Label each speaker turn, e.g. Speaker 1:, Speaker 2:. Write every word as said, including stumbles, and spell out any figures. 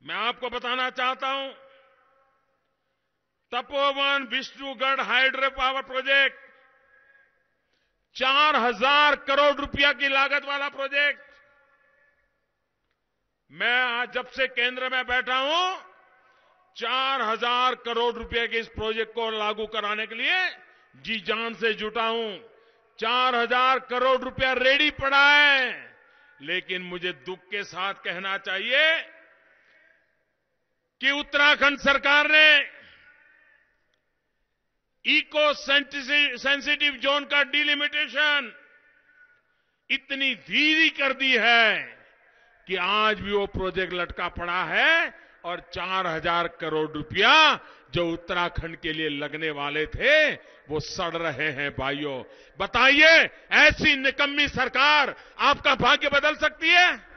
Speaker 1: मैं आपको बताना चाहता हूं, Tapovan Vishnugad hydro power project चार हजार करोड़ रुपया की लागत वाला प्रोजेक्ट, मैं आज जब से केंद्र में बैठा हूं चार हजार करोड़ रुपए के इस प्रोजेक्ट को लागू कराने के लिए जी जान से जुटा हूं। चार हजार करोड़ रुपया रेडी पड़ा है, लेकिन मुझे दुख के साथ कहना चाहिए कि उत्तराखंड सरकार ने इको सेंसिटिव जोन का डिलिमिटेशन इतनी धीरी कर दी है कि आज भी वो प्रोजेक्ट लटका पड़ा है और चार हजार करोड़ रुपया जो उत्तराखंड के लिए लगने वाले थे वो सड़ रहे हैं। भाइयों बताइए, ऐसी निकम्मी सरकार आपका भाग्य बदल सकती है?